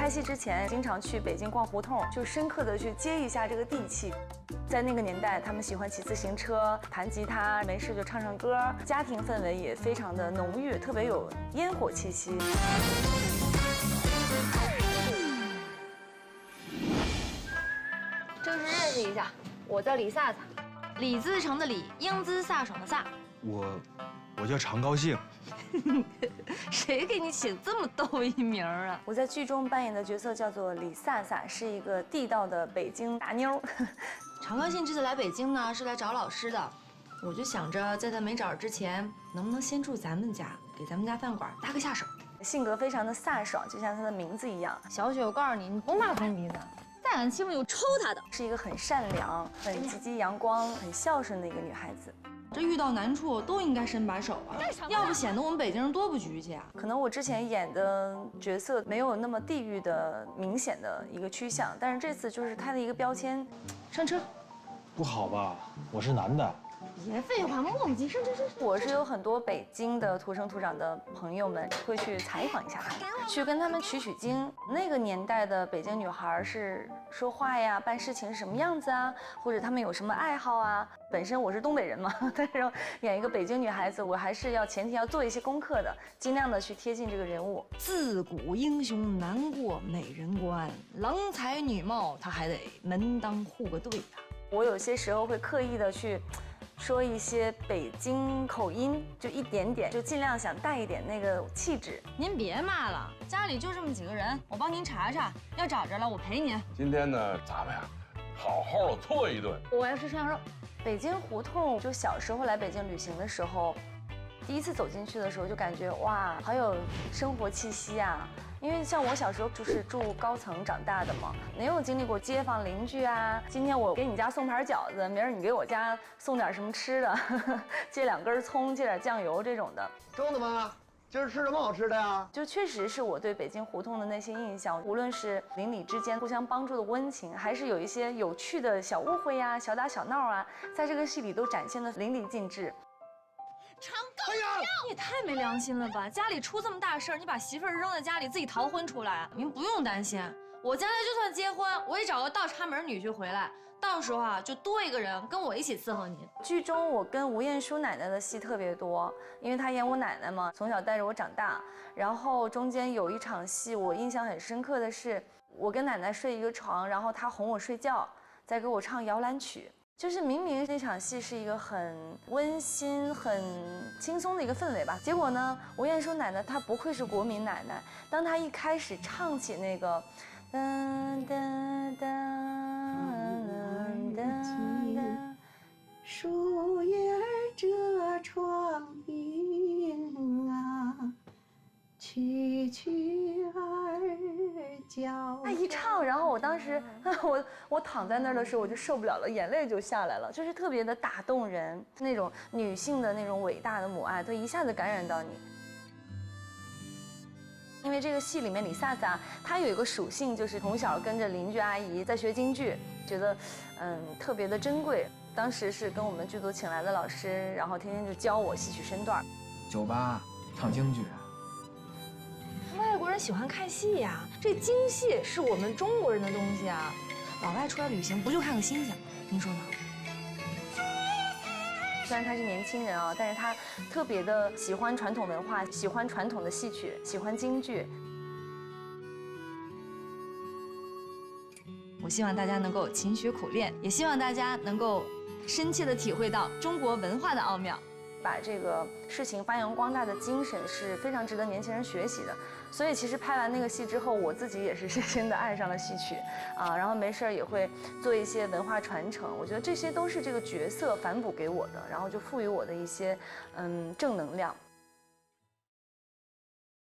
拍戏之前，经常去北京逛胡同，就深刻的去接一下这个地气。在那个年代，他们喜欢骑自行车、弹吉他，没事就唱唱歌，家庭氛围也非常的浓郁，特别有烟火气息。 正式认识一下，我叫李飒飒，李自成的李，英姿飒爽的飒。 我叫常高兴。 谁给你起这么逗一名啊？ 我在剧中扮演的角色叫做李飒飒，是一个地道的北京大妞。 常高兴这次来北京呢，是来找老师的。我就想着，在他没找之前，能不能先住咱们家，给咱们家饭馆搭个下手。 性格非常的飒爽，就像他的名字一样。 小雪，我告诉你，你不骂疯鼻子，再敢欺负你，我抽他的。 是一个很善良、很积极阳光、很孝顺的一个女孩子。 这遇到难处都应该伸把手啊，要不显得我们北京人多不局气啊。 可能我之前演的角色没有那么地域的明显的一个趋向，但是这次就是他的一个标签。 上车。 不好吧？我是男的。 别废话，磨磨唧，上车。 我是有很多北京的土生土长的朋友们会去采访一下他们，去跟他们取经。那个年代的北京女孩是说话呀、办事情是什么样子啊，或者他们有什么爱好啊。本身我是东北人嘛，但是演一个北京女孩子，我还是前提要做一些功课的，尽量的去贴近这个人物。 自古英雄难过美人关，郎才女貌他还得门当户个对呀。 我有些时候会刻意的去说一些北京口音，就一点点，就尽量想带一点那个气质。 您别骂了，家里就这么几个人，我帮您查查，要找着了我陪您。 今天呢，咱们呀，好好的搓一顿。 我要吃涮羊肉。 北京胡同，就小时候来北京旅行的时候，第一次走进去的时候就感觉哇，好有生活气息啊。因为像我小时候就是住高层长大的嘛，没有经历过街坊邻居啊。今天我给你家送盘饺子，明儿你给我家送点什么吃的，借2根葱，借点酱油这种的。 周子妈，今儿吃什么好吃的呀？ 就确实是我对北京胡同的那些印象，无论是邻里之间互相帮助的温情，还是有一些有趣的小误会呀、小打小闹啊，在这个戏里都展现得淋漓尽致。 常高兴，你也太没良心了吧！家里出这么大事儿，你把媳妇儿扔在家里自己逃婚出来，您不用担心，我将来就算结婚，我也找个倒插门女婿回来，到时候啊就多一个人跟我一起伺候您。 剧中我跟吴彦姝奶奶的戏特别多，因为她演我奶奶嘛，从小带着我长大。然后中间有一场戏我印象很深刻的是，我跟奶奶睡一个床，然后她哄我睡觉，再给我唱摇篮曲。就是明明那场戏是一个很温馨、很轻松的一个氛围吧，结果呢，吴彦姝奶奶她不愧是国民奶奶，当她一开始唱起那个噔噔噔噔噔， 树叶遮窗棂啊，蛐蛐儿叫。 他一唱，然后我当时我躺在那儿的时候，我就受不了了，眼泪就下来了，就是特别的打动人，那种女性的那种伟大的母爱，都一下子感染到你。因为这个戏里面李飒飒她有一个属性，就是从小跟着邻居阿姨在学京剧，觉得特别的珍贵。当时是跟我们剧组请来的老师，然后天天就教我戏曲身段。 酒吧唱京剧。 外国人喜欢看戏呀，这京戏是我们中国人的东西啊。老外出来旅行不就看个新鲜？您说呢？ 虽然他是年轻人啊，但是他特别的喜欢传统文化，喜欢传统的戏曲，喜欢京剧。 我希望大家能够勤学苦练，也希望大家能够深切地体会到中国文化的奥妙。 把这个事情发扬光大的精神是非常值得年轻人学习的。所以其实拍完那个戏之后，我自己也是深深的爱上了戏曲啊，然后没事也会做一些文化传承。我觉得这些都是这个角色反哺给我的，然后就赋予我的一些正能量。